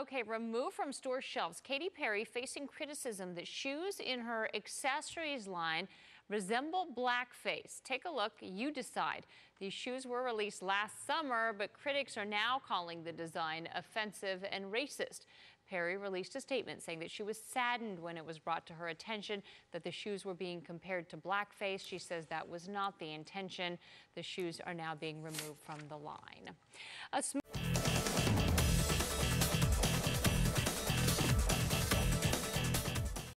Okay, removed from store shelves, Katy Perry facing criticism that shoes in her accessories line resemble blackface. Take a look, you decide. These shoes were released last summer, but critics are now calling the design offensive and racist. Perry released a statement saying that she was saddened when it was brought to her attention that the shoes were being compared to blackface. She says that was not the intention. The shoes are now being removed from the line.